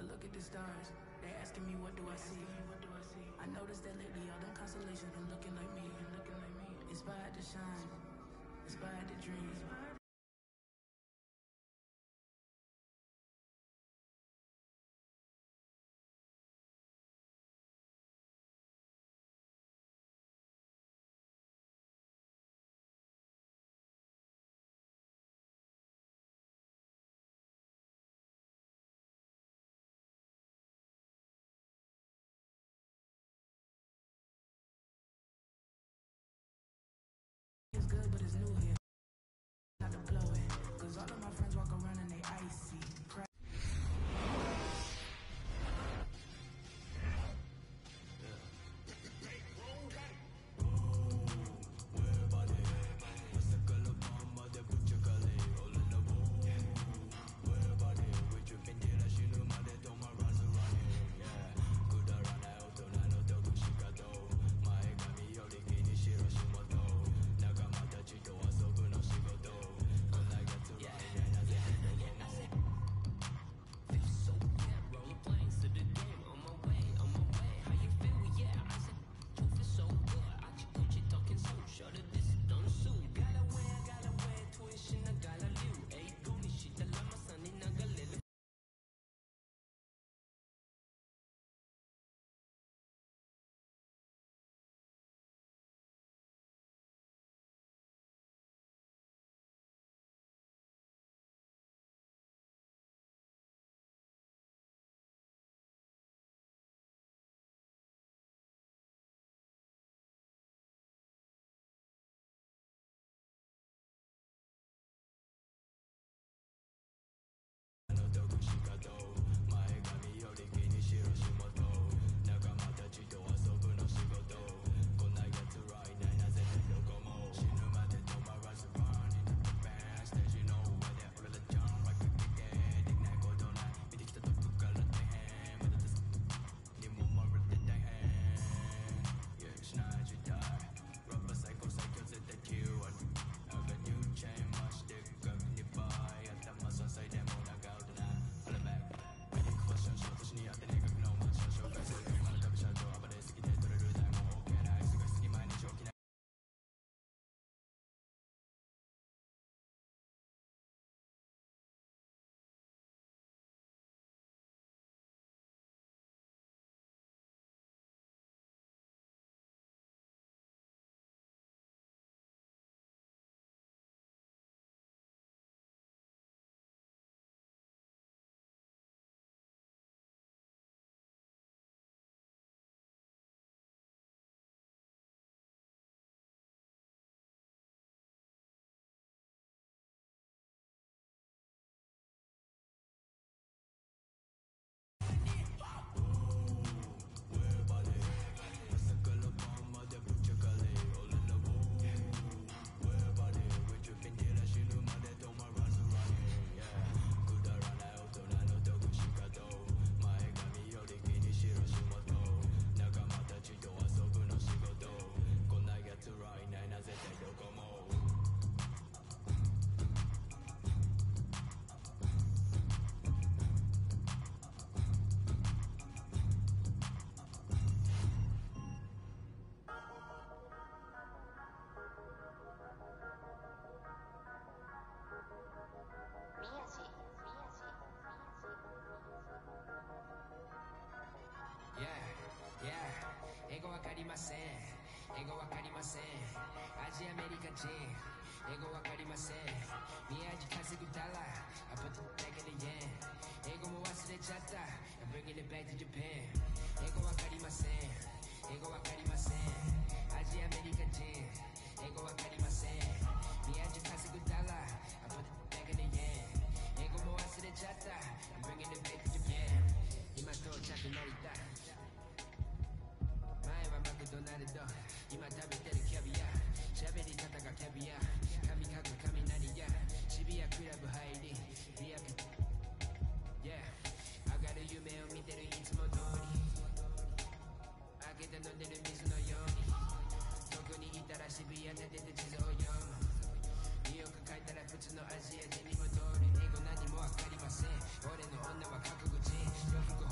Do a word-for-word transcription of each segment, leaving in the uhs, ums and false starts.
look at the stars, they asking me what do I see. I noticed that lately all them constellations been looking like me, looking like me. Inspired to shine, inspired to dream. It's good, but it's new here. Not to blow it, cause all of my friends walk around and they icy. Cry. Yeah, yeah 英語わかりません英語わかりませんアジアアメリカ人英語わかりません宮地稼ぐダラ I put it back in the yen 英語も忘れちゃった I'm bringing it back to Japan 英語わかりません英語わかりませんアジアアメリカ人英語わかりません宮地稼ぐダラ I put it back in the yen 英語も忘れちゃった I'm bringing it back to Japan 今到着成田前はマクドナルド今食べてるキャビア喋り方がキャビア神書く雷や渋谷クラブ入りリアク Yeah 上がる夢を見てるいつも通り開けて飲んでる水のようにどこにいたら渋谷で出て地図を読むニューヨーク書いたら普通のアジア人に戻る英語何もわかりません俺の女は覚悟人洋服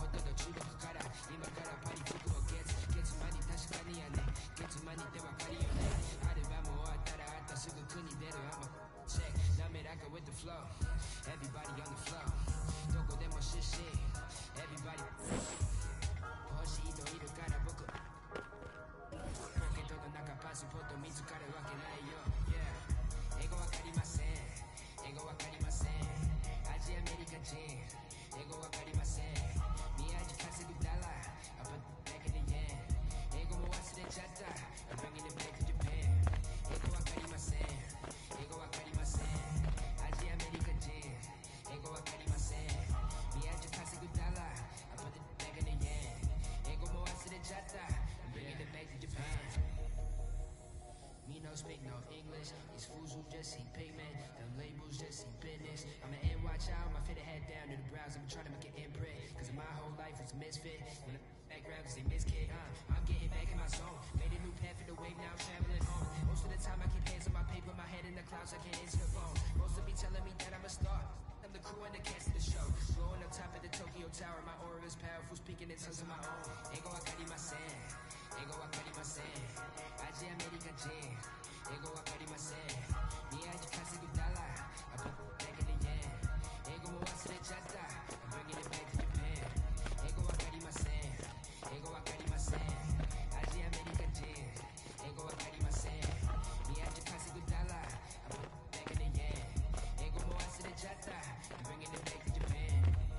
just see pigment. The labels just see business. I'm an N Y child, my fit head down to the brows. I'm trying to make an imprint, cause my whole life was a misfit. When the background, cause they miss kid, uh, I'm getting back in my zone. Made a new path for the wave, now I'm traveling home. Most of the time I keep hands on my paper, my head in the clouds, I can't answer the phone. Most of me telling me that I'm a star. I'm the crew and the cast of the show. Blowing up top of the Tokyo Tower, my aura is powerful, speaking in tongues of my own. Ego wakarimasen, ego wakarimasen. Aji America Jin, ego wakarimasen. Miyaji Kasigu Dala, I put back in the yen. Ego mo wasure chata, I'm bringing it back to Japan. Ego wakarimasen, ego wakarimasen. Aji America Jin, ego wakarimasen. Miyaji Kasigu Dala, I put back in the yen. Ego mo wasure chata, I'm bringing it back to Japan.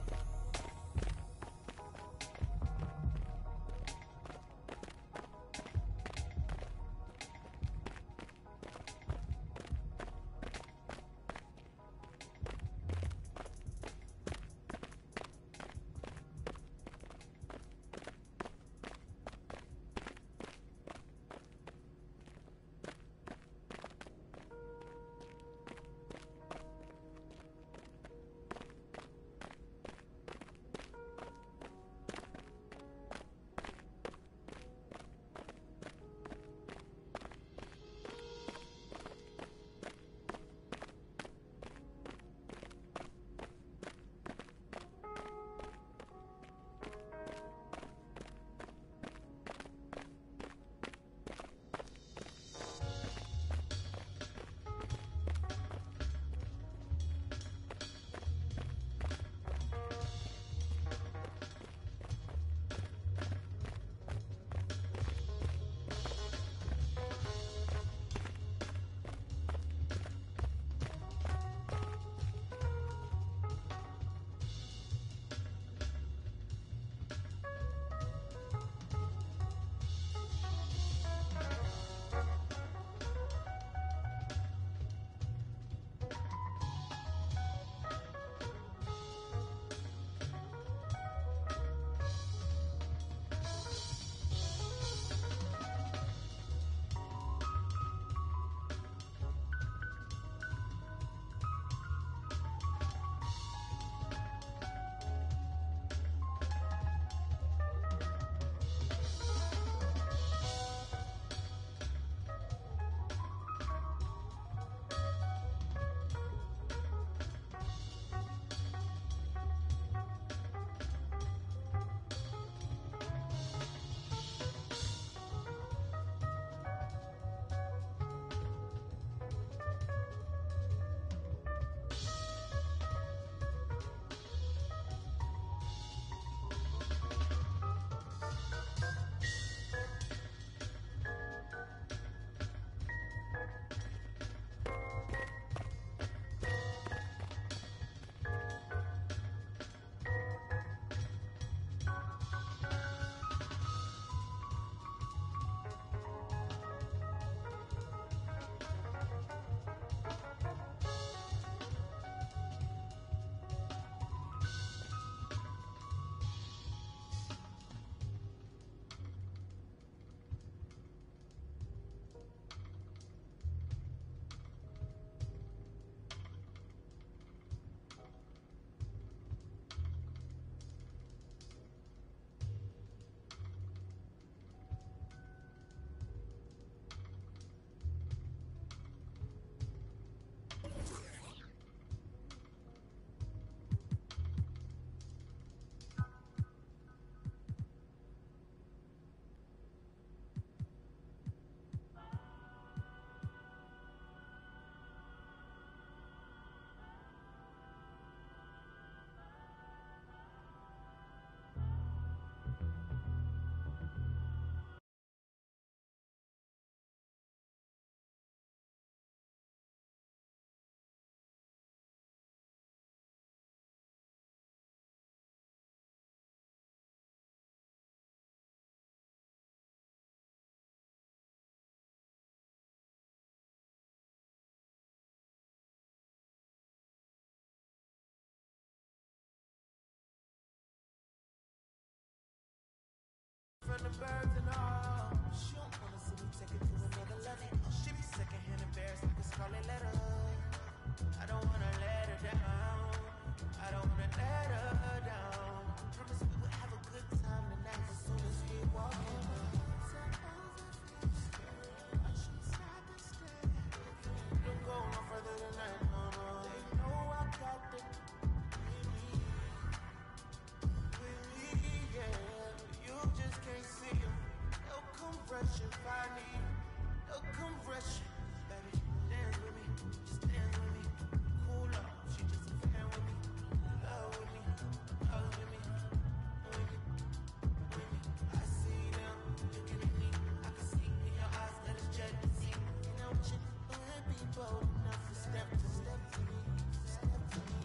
From the birds and all. She don't wanna see me take it to another level. She be secondhand embarrassed like a scarlet letter. fresh if I need no compression. Baby, dance with me, just dance with me. Cool up, she just a fan with me. Love with me, hug with me, with me, with me. I see them looking at me. I can see in your eyes that it's jealousy. You know what you do, be bold enough to step to step to me, step to me.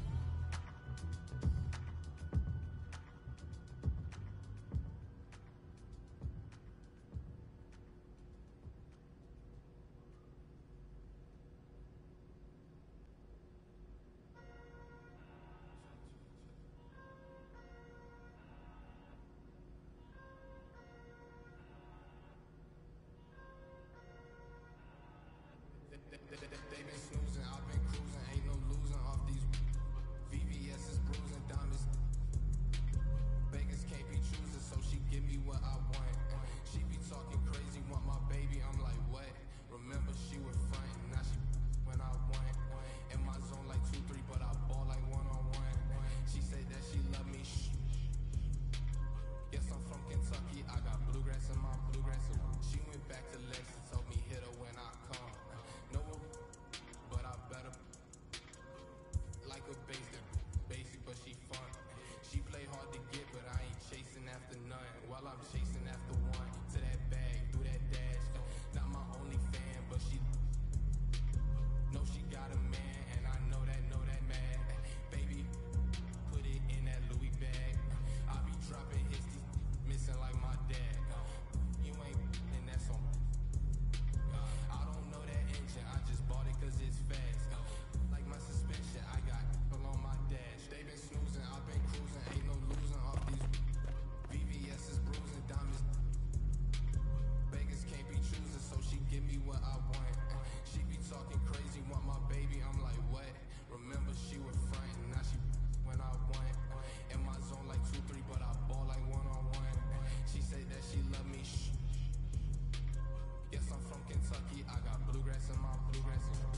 They been snoozing, I've been cruising, ain't no losing off these V V S is bruising, diamonds. Vegas can't be choosing, so she give me what I want. She be talking crazy, want my baby, I'm like, what? Remember she was frontin', now she when I want. In my zone like two three, but I ball like one on one. She say that she love me, shh. Yes, I'm from Kentucky, I got bluegrass in my bluegrass. She went back to Lexus, told me hit her when I come. No, but I better like a basic, basic, but she fun. She play hard to get, but I ain't chasing after none. While I'm chasing after one, to that bag, through that dash. Not my only fan, but she know she got a man, and I know that, know that mad. Baby, put it in that Louis bag. I be dropping hits, missing like my dad. You ain't in that song. I don't know that engine, I just bought it cause it's fast. Like my suspension, I got along my dash. They been snoozing, I've been cruising, ain't no losing off these V V S is bruising, diamonds. Vegas can't be choosing, so she give me what I want. She be talking crazy, want my baby, I'm like, what? Remember she was frontin', now she when I want. In my zone like two three, but I ball like one on one. She say that she love me, shh. Yes, I'm from Kentucky, I got bluegrass in my bluegrass.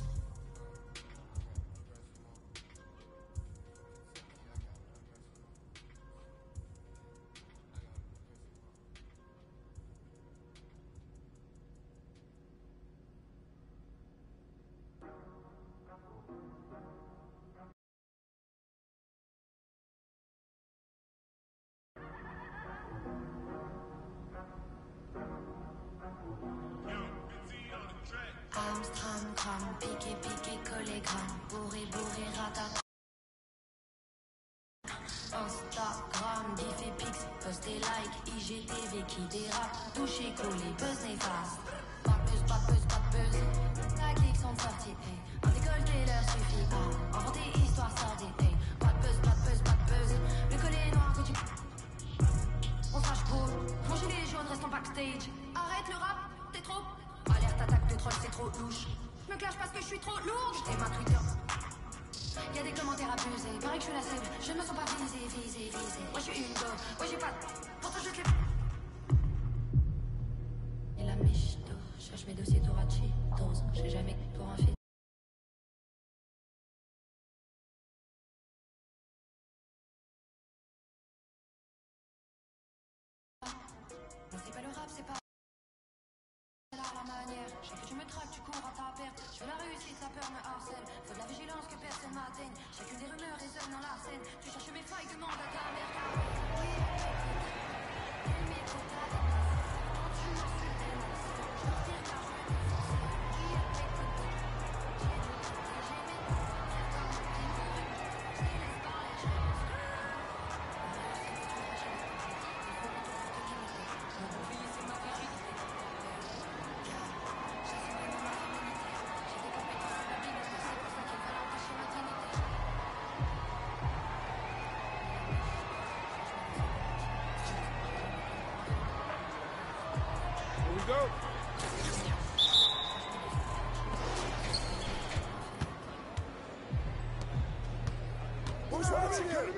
Armstrong, crame, piqué, piqué, collé, gramme, bourré, bourré, ratat. Instagram, biffé, pix, post et like, I G T V qui dérape, touché, collé, buzz néfaste. Pas de buzz, pas de buzz, pas de buzz. La clique sont sortis, hey. Un décolleté leur suffit à inventer histoire sordide, hey. Pas de buzz, pas de buzz, pas de buzz. Le collet noir que tu. On se rage beau, mon gilet jaune reste en backstage. Arrête le rap, t'es trop. Alerte attaque de troll, c'est trop louche. Je me clash parce que je suis trop lourde. Et ma Twitter. Y'a des commentaires abusés. Pareil que je suis la cible. Je ne me sens pas visée, visée, visée. Moi je suis une go. Moi j'ai pas. Pourtant je te l'ai. Et la michto. Cherche mes dossiers Torachi. Dose. J'ai jamais pour un fil. C'est pas le rap, c'est pas. La manière, je sais que tu me traques, tu cours à ta perte. Je fais la réussite, la peur me harcèle. Faut de la vigilance que personne m'atteigne. Chacune des rumeurs résonne dans la scène. Tu cherches mes failles, demande à ta mère. Oui, mais trop tard. Quand tu m'insultes, je retire car je vais te forcer. Qui a écouté? J'ai tout tenté, j'ai mis tout. Comme un petit peu. Je les laisse parler, je les laisse parler. Mon profil, c'est ma vérité. Go. Who's watching it?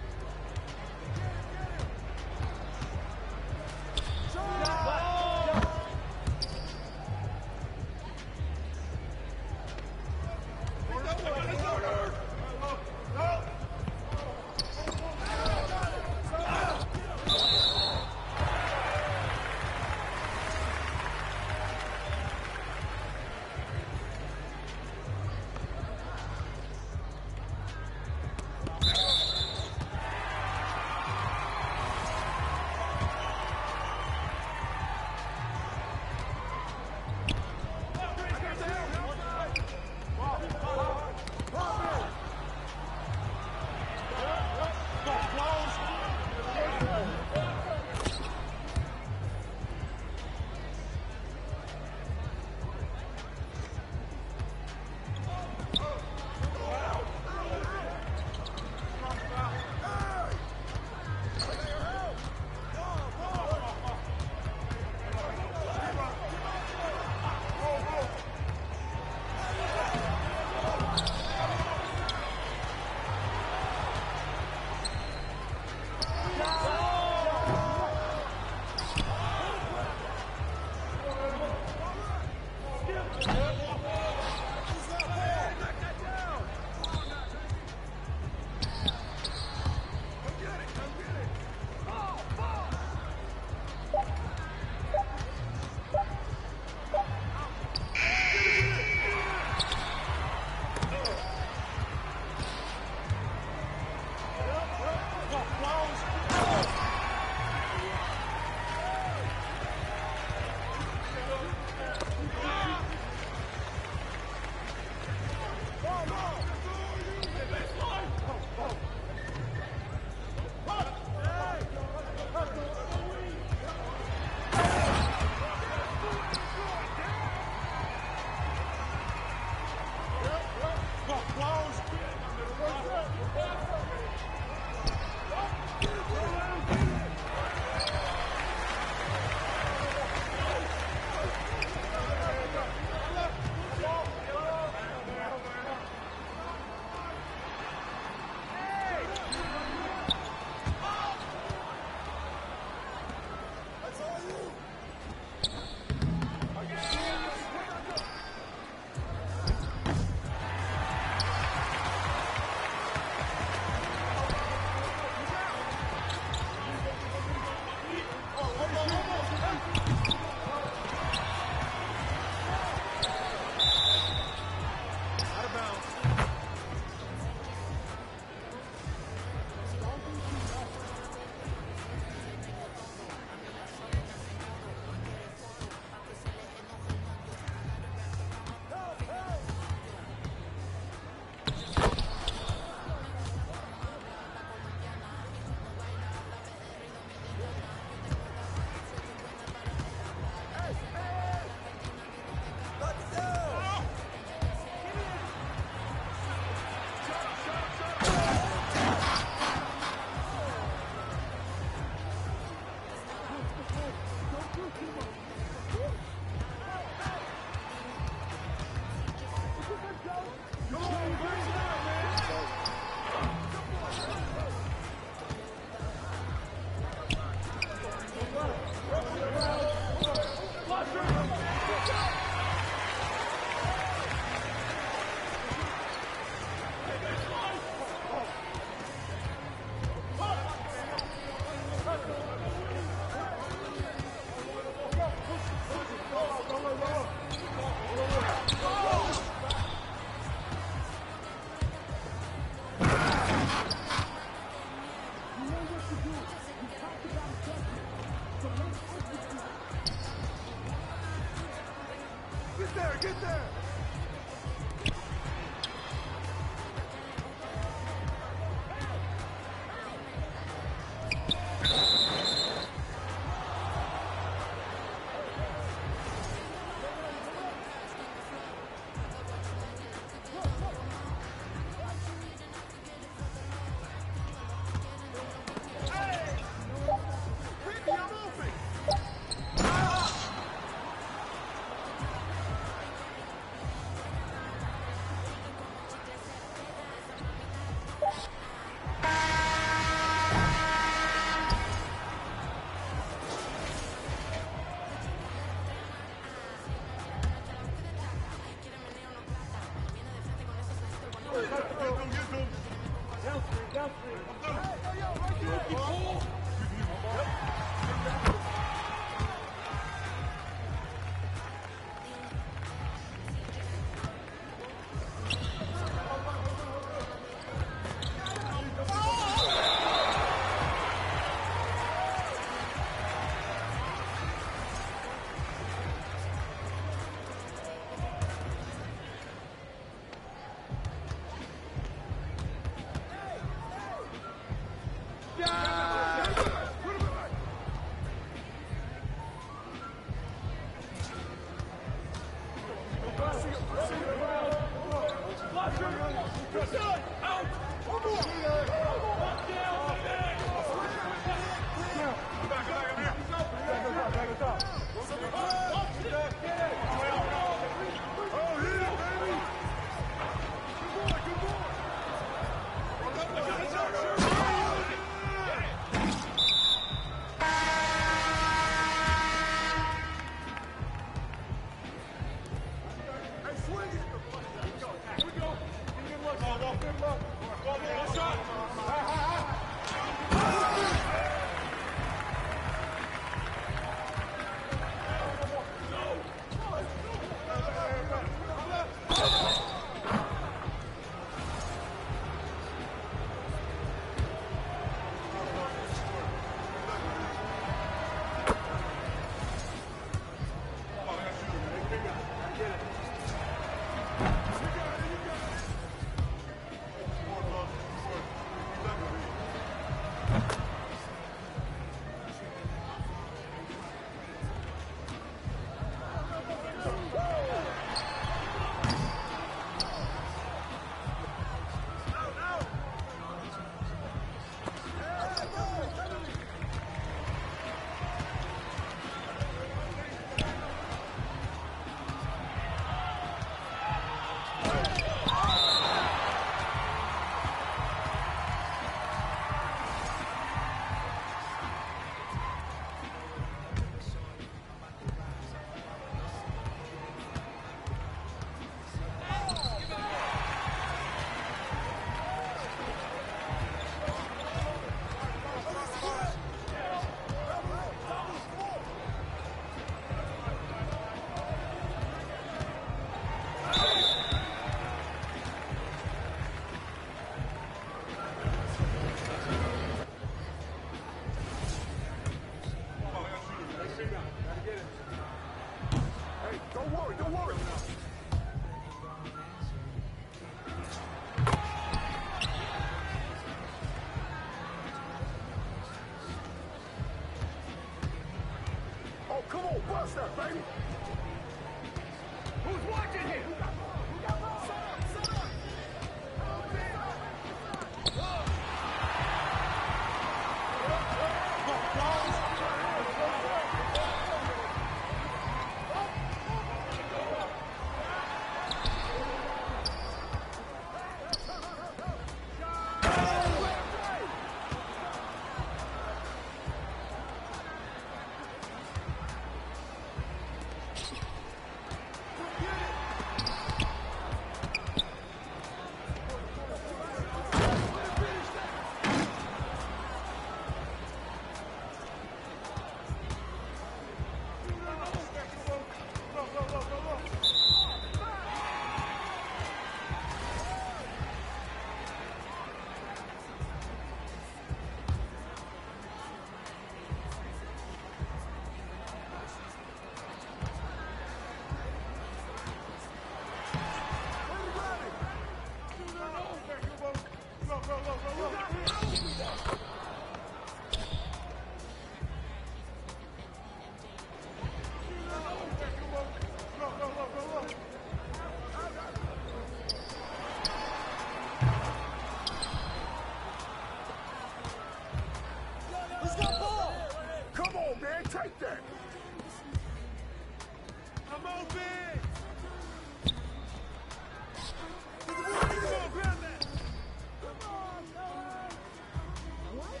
What?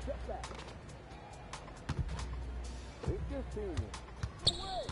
Step back. It's just senior. Away!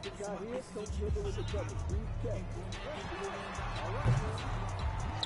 Got hit, don't dribble with the brother. Please check. All right.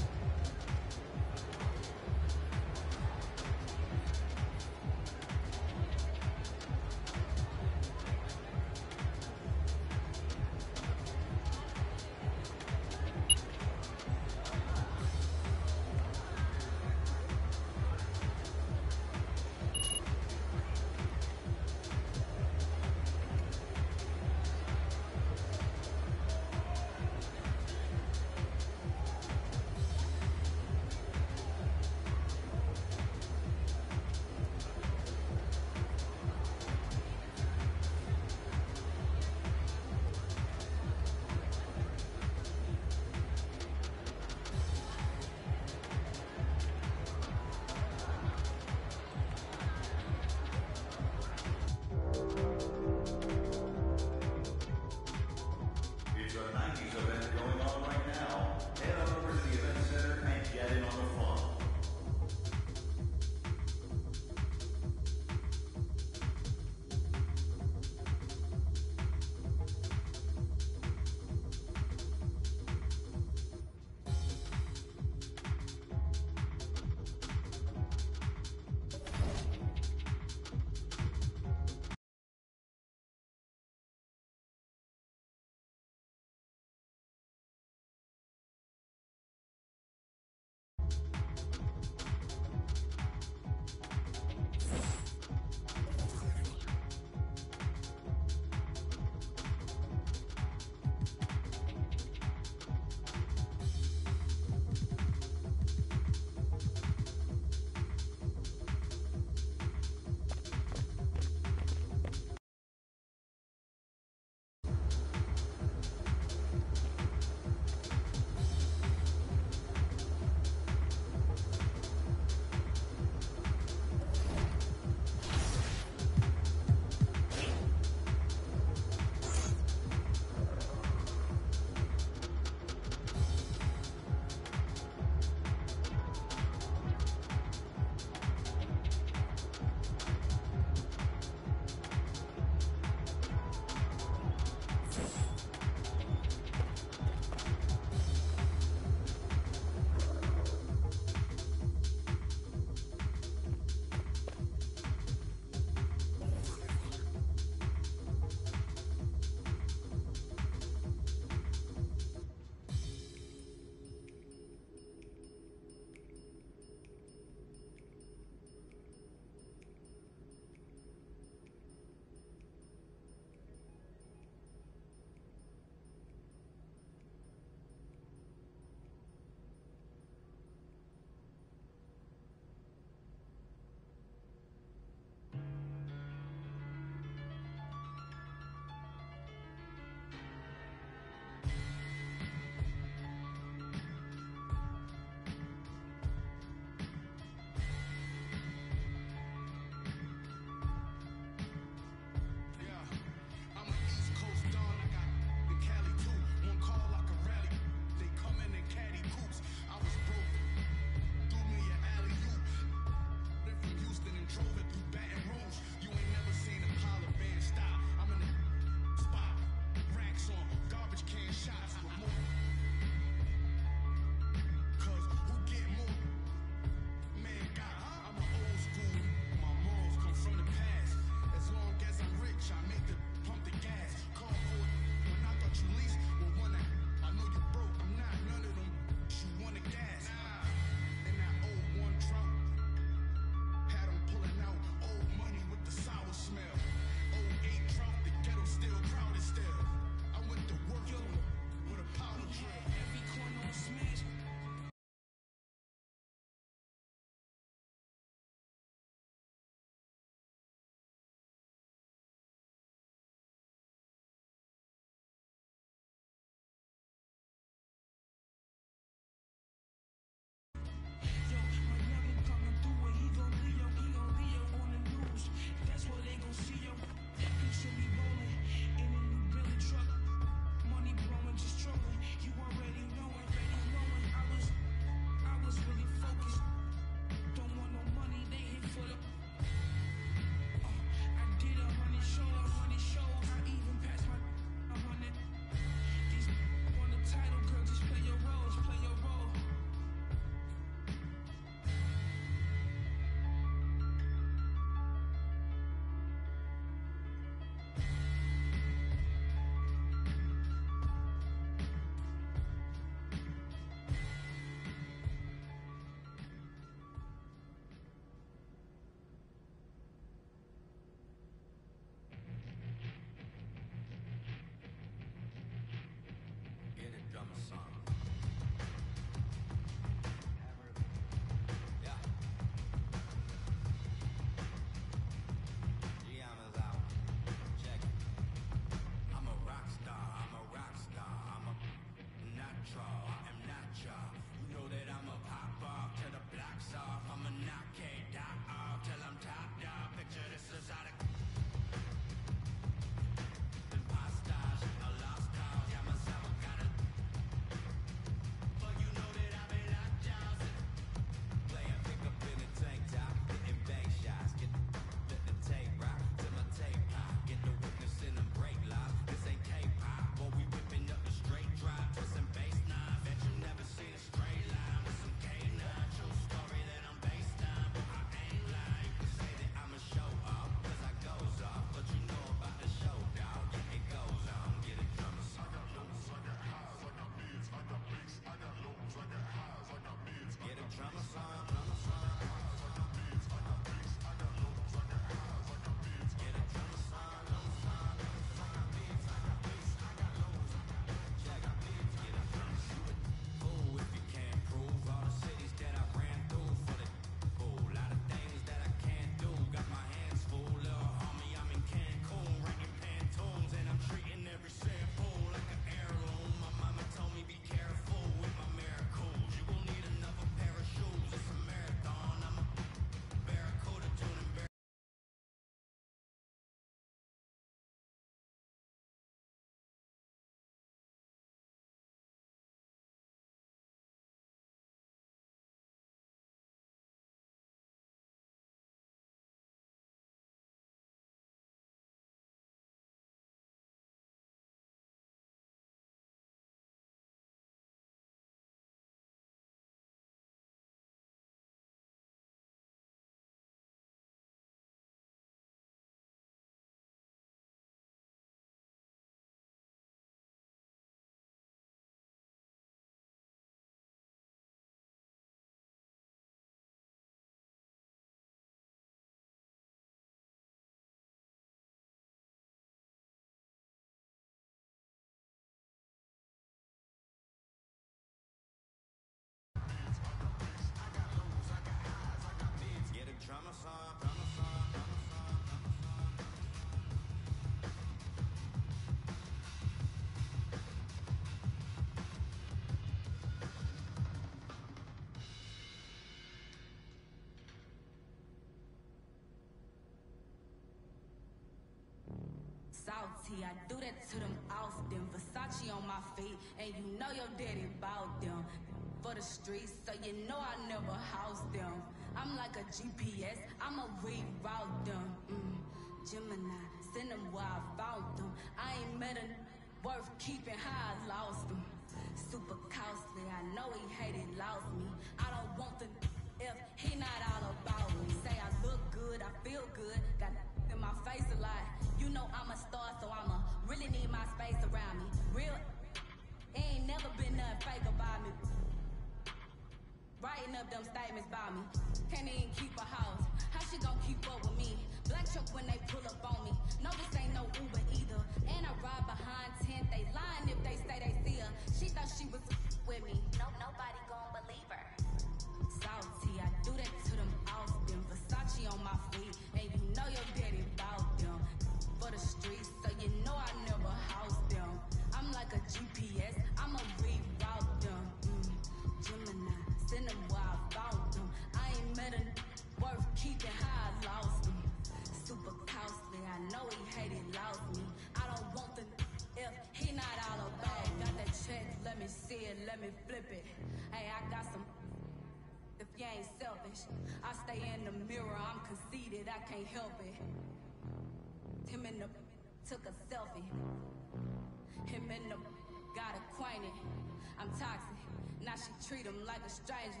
Salty, I do that to them often. Versace on my feet, and you know your daddy bought them. For the streets, so you know I never house them. I'm like a G P S, I'ma reroute them. Mm. Gemini, send them where I found them. I ain't met a n- worth keeping how I lost them. Super costly, I know he hated, lost me. I don't want the if he not all about me. Say I look good, I feel good, got in my face a lot. You know I'm a star, so I'ma really need my space around me. Real, ain't never been nothing fake about me. Writing up them statements about me. Can't even keep a house. How she gon' keep up with me? Black truck when they pull up on me. No, this ain't no Uber either. And I ride behind tent. They lying if they say they see her. She thought she was with me. No, nobody gon' believe her. Salty, I do that to them often. Versace on my feet, and you know your daddy bought them. For the streets, so you know I never house them. I'm like a G P S, I'ma reroute them. Mm. Gemini, send them where I found them. I ain't met a n- worth keeping how I lost them. Super costly, I know he hated, lost me. I don't want the n- if he not all about me. Got that check, let me see it, let me flip it. Hey, I got some. If you ain't selfish, I stay in the mirror, I'm conceited, I can't help it. Him and the took a selfie. Him and the got acquainted. I'm toxic, now she treat him like a stranger.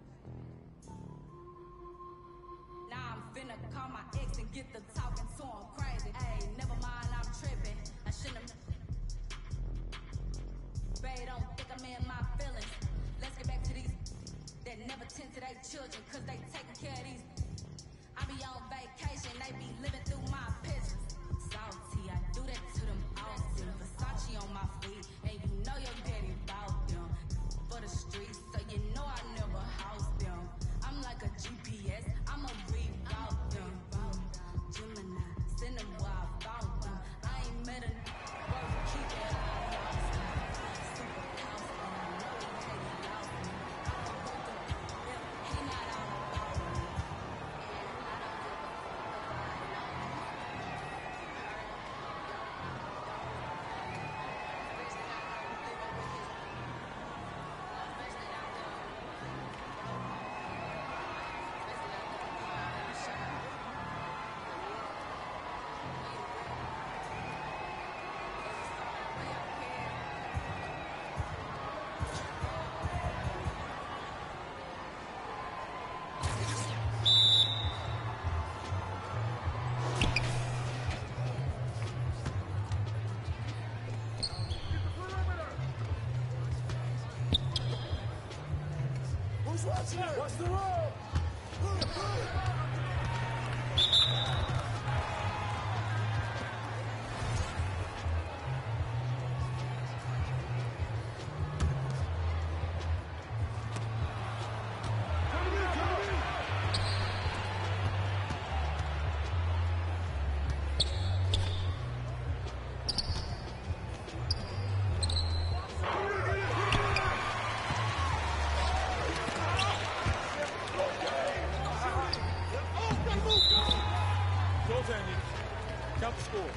Now I'm finna call my ex and get the talking to him crazy. Ayy, never mind, I'm tripping. I shouldn't. Babe, don't think I'm in my feelings. Let's get back to these that never tend to their children, cause they taking care of these. I be on vacation, they be living through my pictures. Salty, I do that to them often. Versace on my feet, and you know your daddy bought them. For the streets, so you know I never house them. I'm like a G P S, I'ma reroute them. Mm. Gemini, send them where I found them. I ain't met a n- worth keeping how I lost them. Super costly, I know he hated, lost me. I don't want the if he not all about me. And I don't give a Who's watching it? Watch the road. Goaltending. Count the score.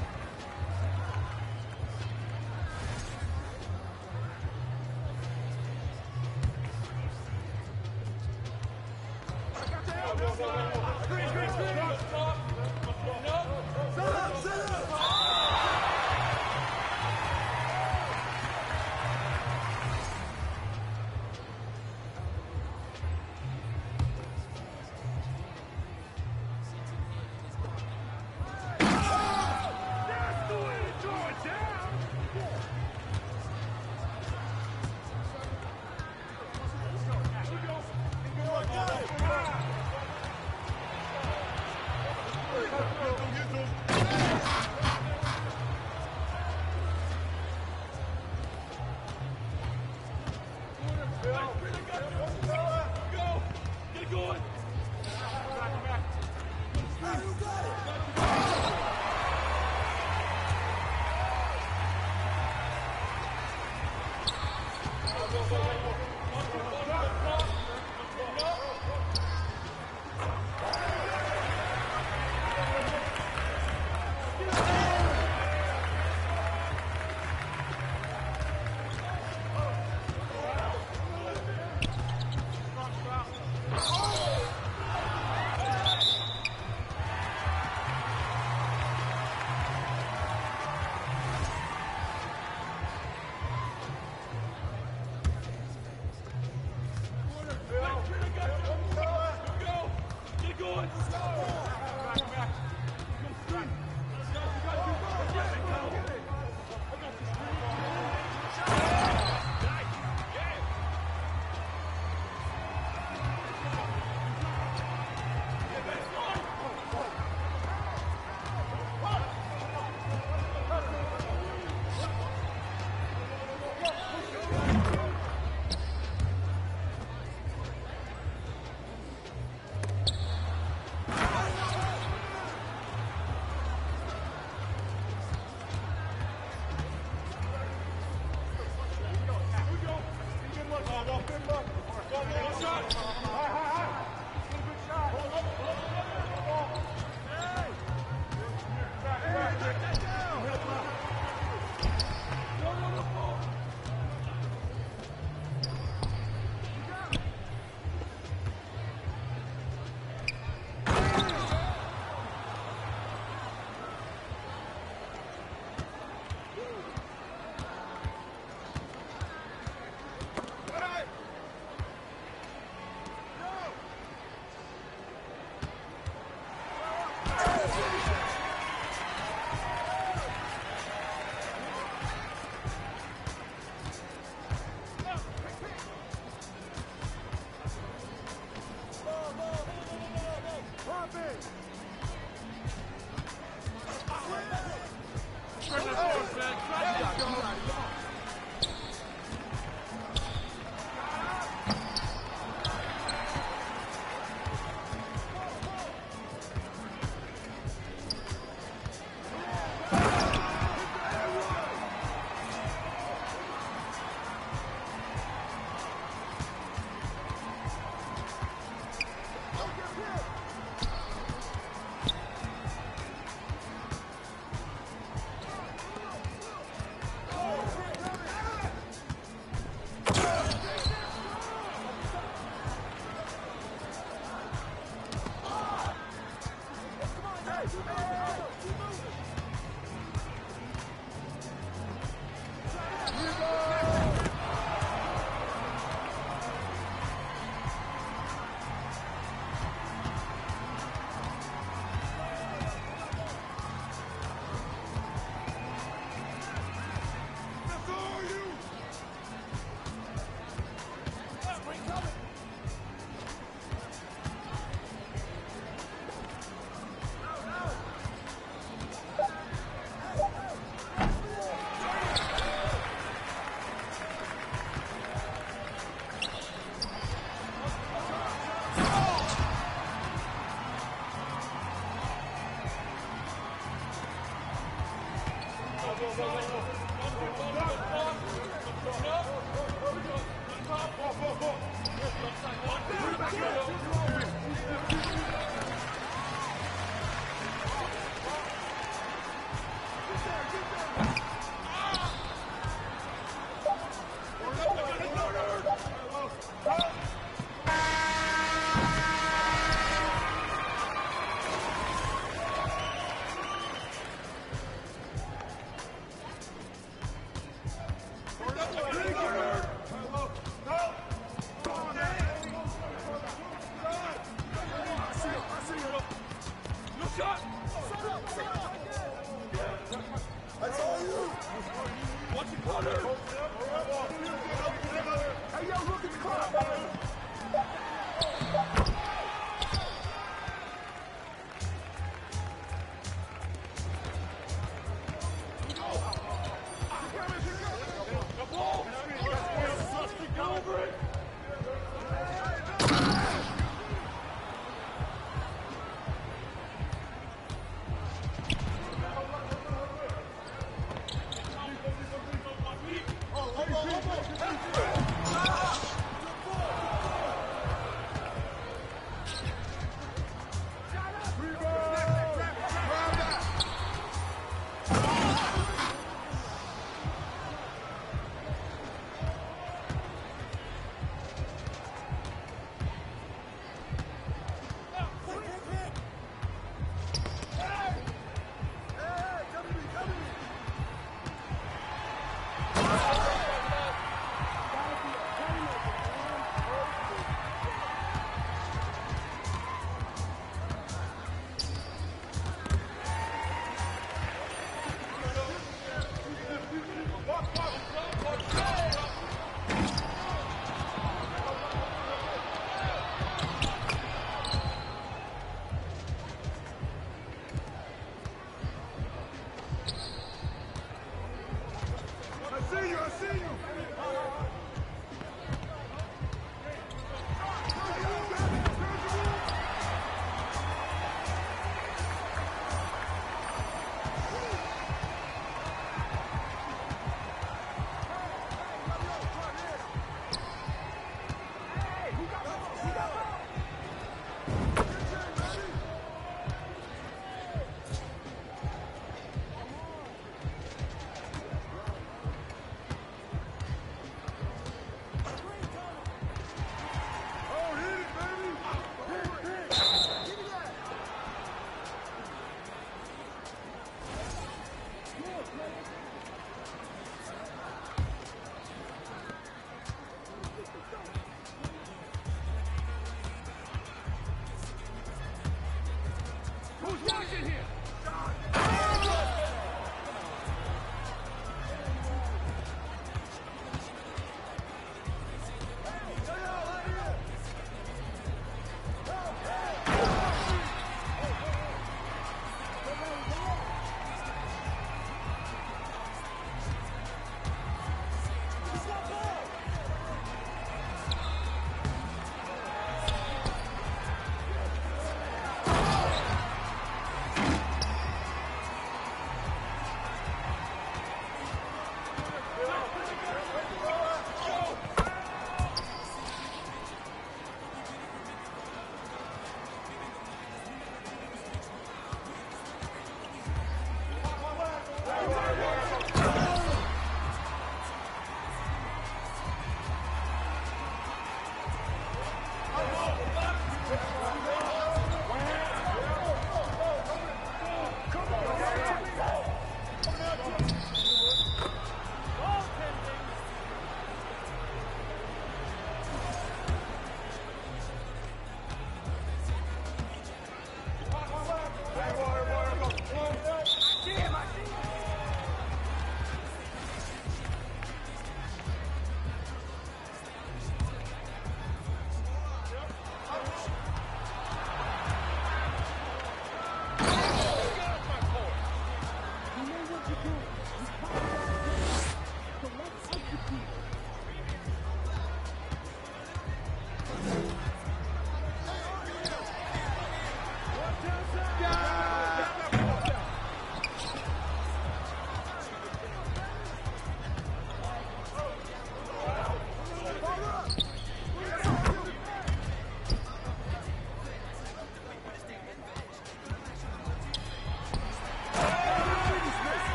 Go!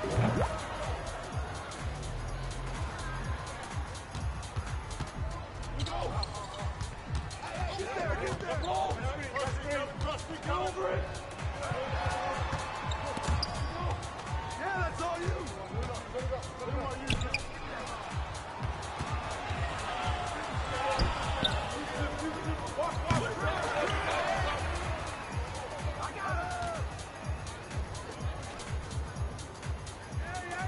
Hey,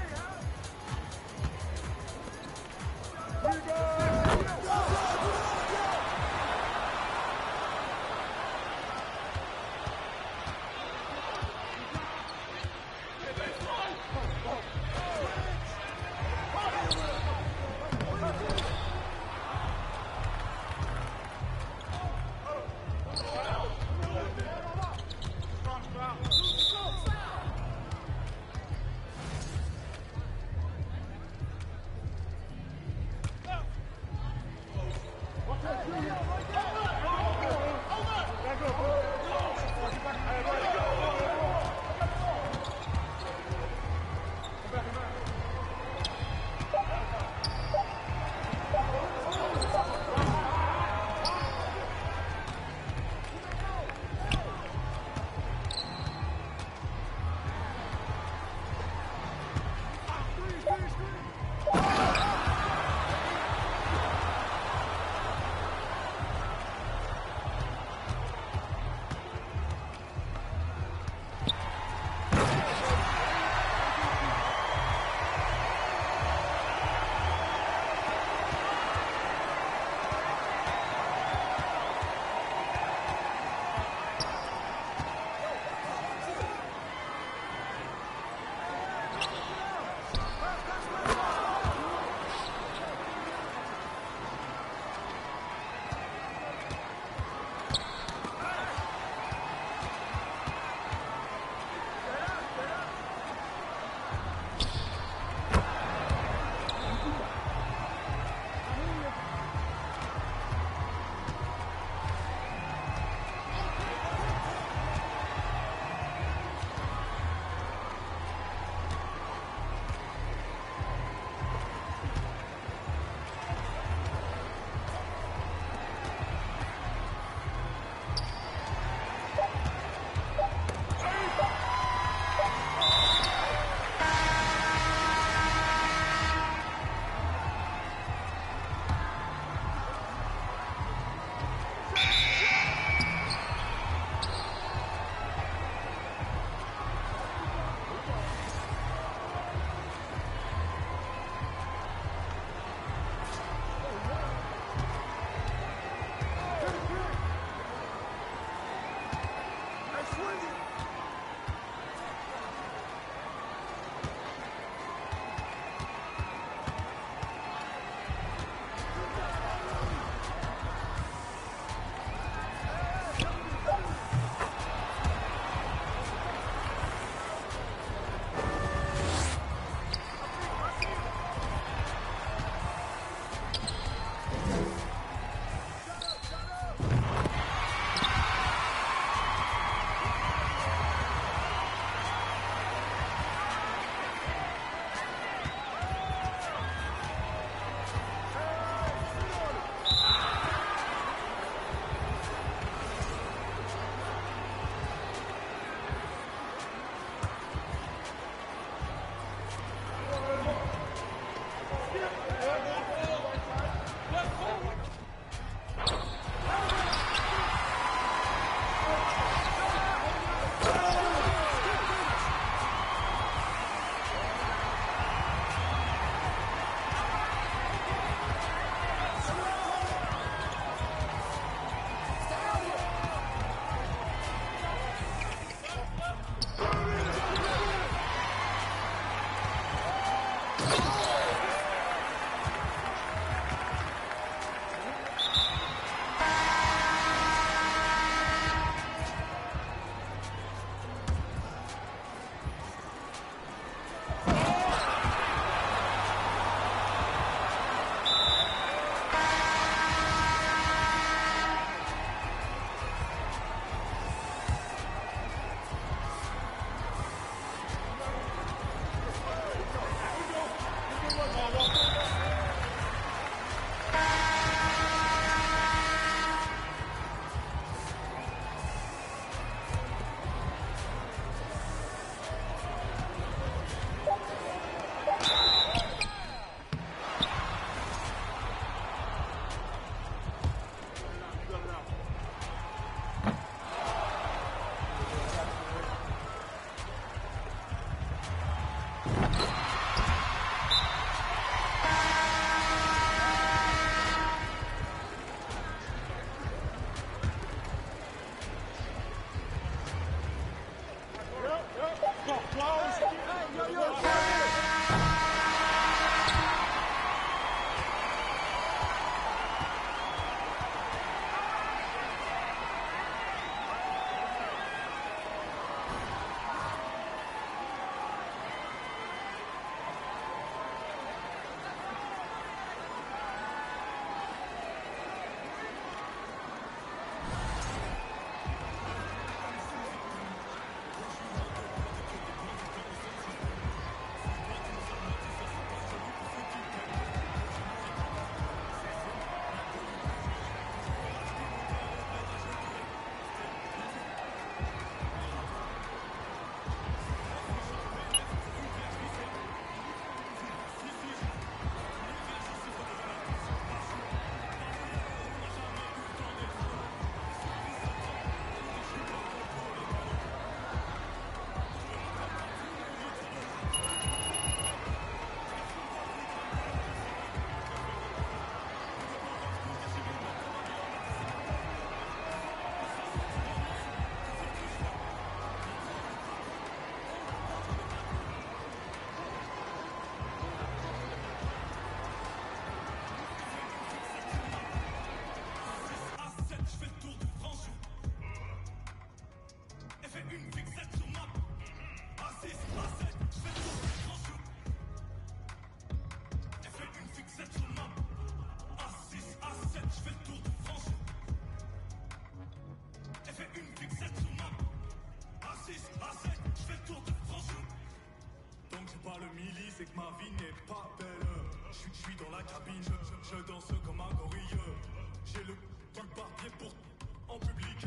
le mili, c'est que ma vie n'est pas belle. Je suis dans la cabine, je, je danse comme un gorille. J'ai le tout le barbier pour en public.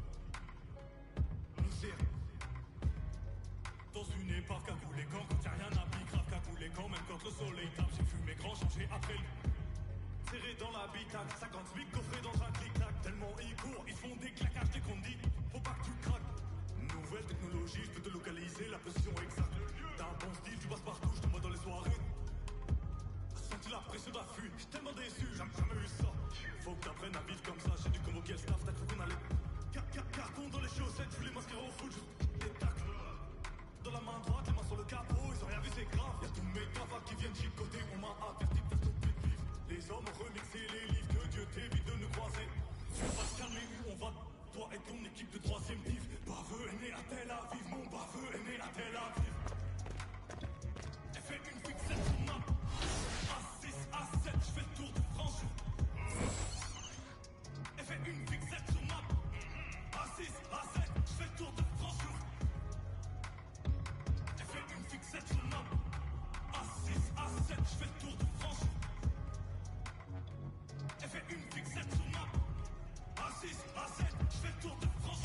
Nous sert dans une épargne à couler quand quand y'a rien à pique, grave qu'à couler quand même quand le soleil tape. J'ai fumé grand, changé après le serré dans l'habitacle, cinquante mille coffrés dans un clic-clac. Tellement ils courent, ils font des claquages dès qu'on dit faut pas que tu craques. Nouvelle technologie, je peux te localiser la position exacte. T'as un bon style, tu passes partout, je te vois dans les soirées. Senti la pression de la fuite, j'suis tellement déçu, j'ai jamais eu ça. Faut que t'apprennes à vivre comme ça, j'ai dû convoquer le staff, t'as cru qu'on allait car, car, carton dans les chaussettes, je voulais m'inscrire au foot, juste des tacles. Dans la main droite, les mains sur le capot, ils ont rien vu, c'est grave. Y'a tous mes cavas qui viennent chicoter, on m'a averti de faire tout de vivre. Les hommes ont remixé les livres, que Dieu t'évite de nous croiser. Tu vas te calmer où on va, toi et ton équipe de troisième div. Baveux est né à Tel Aviv, mon baveux est né à Tel Aviv. Elle fait une fixette sur ma A six, A sept, je fais le tour de France. Elle fait une fixette sur ma A six, A sept, je fais le tour de France. Elle fait une fixette sur ma A six, A sept, je fais le tour de France. Elle fait une fixette sur ma A six, A sept, je fais le tour de France.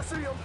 see him.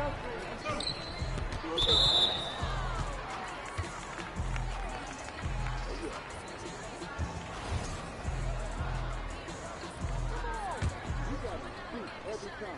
Every time.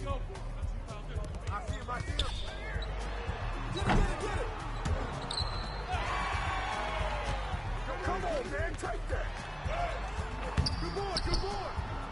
I see him, I see him. Get it, get it, get it. Come on, man, take that. Good boy, good boy.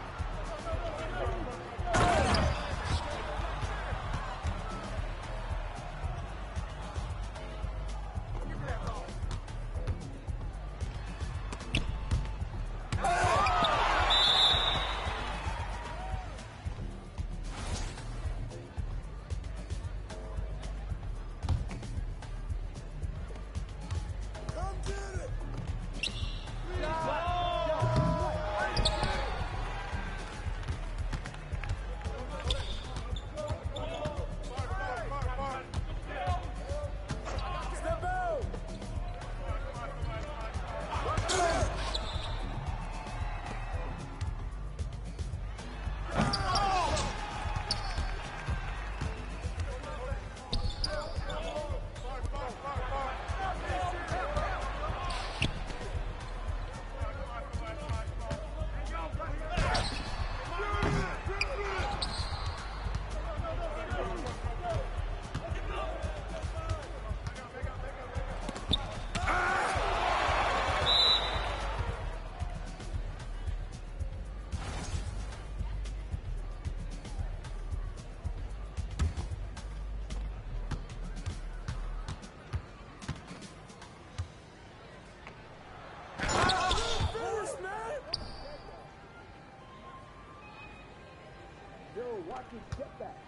Watch him get back.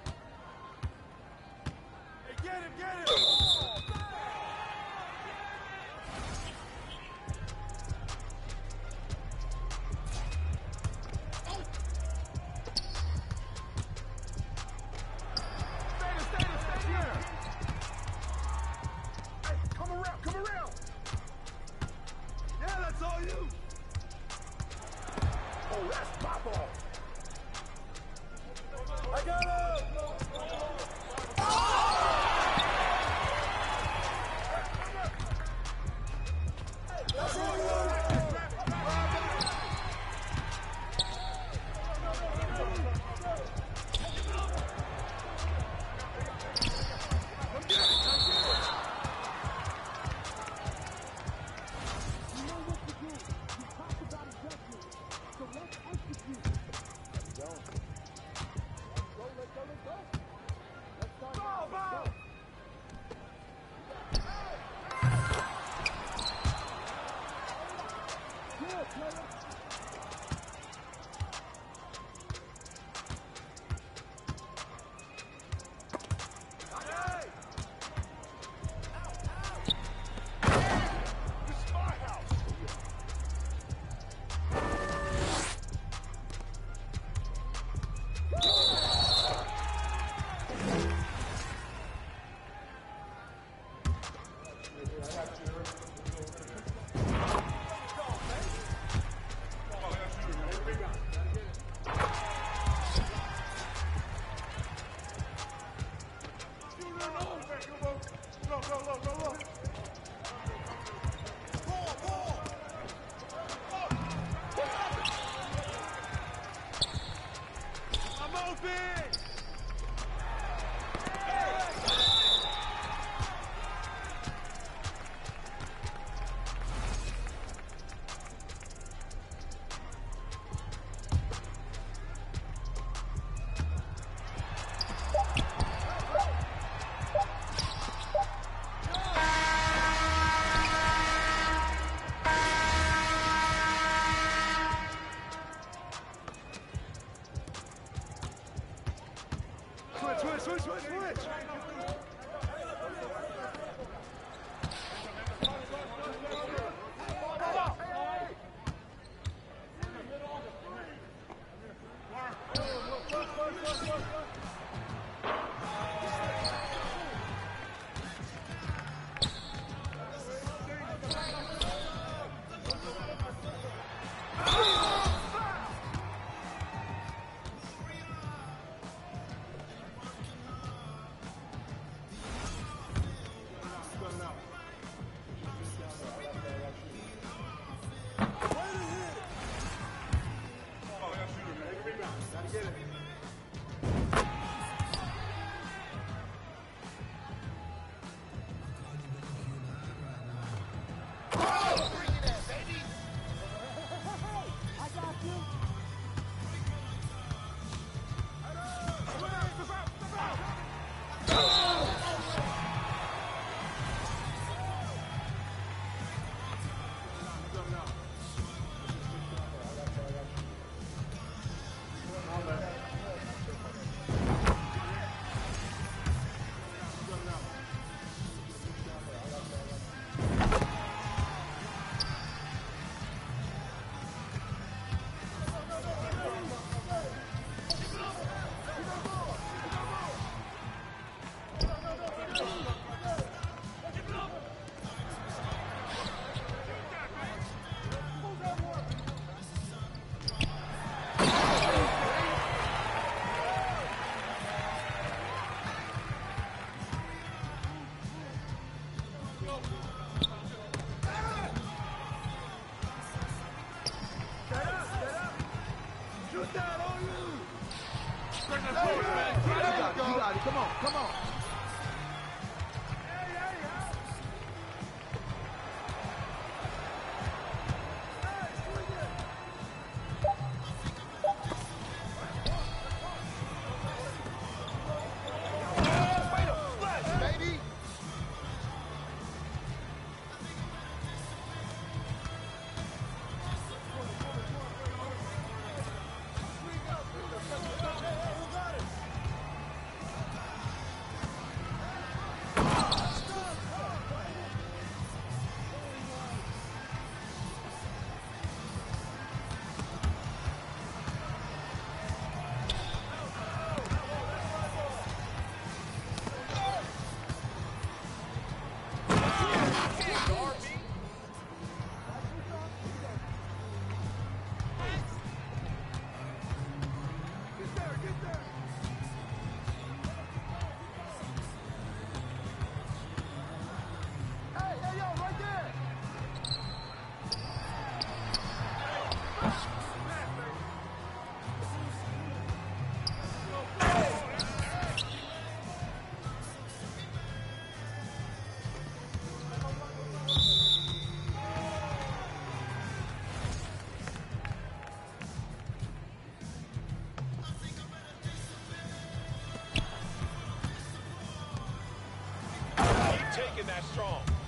Hey, get him, get him! Stay there, stay there, stay here! Hey, come around, come around! Yeah, that's all you! Oh, that's my ball! I got him! That's all you! Switch, switch, switch, switch! Come on, come on. Taking that strong.